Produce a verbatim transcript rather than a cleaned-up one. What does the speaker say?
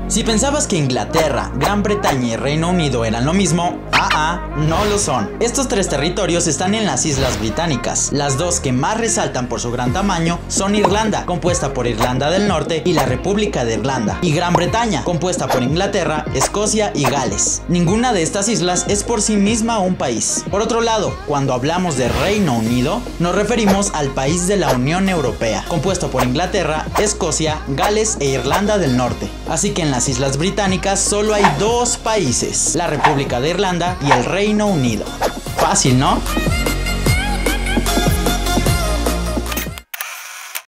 Si pensabas que Inglaterra, Gran Bretaña y Reino Unido eran lo mismo, ah, ah, no lo son. Estos tres territorios están en las Islas Británicas. Las dos que más resaltan por su gran tamaño son Irlanda, compuesta por Irlanda del Norte y la República de Irlanda, y Gran Bretaña, compuesta por Inglaterra, Escocia y Gales. Ninguna de estas islas es por sí misma un país. Por otro lado, cuando hablamos de Reino Unido, nos referimos al país de la Unión Europea, compuesto por Inglaterra, Escocia, Gales e Irlanda del Norte. Así que en las Islas Británicas solo hay dos países, la República de Irlanda y el Reino Unido. Fácil, ¿no?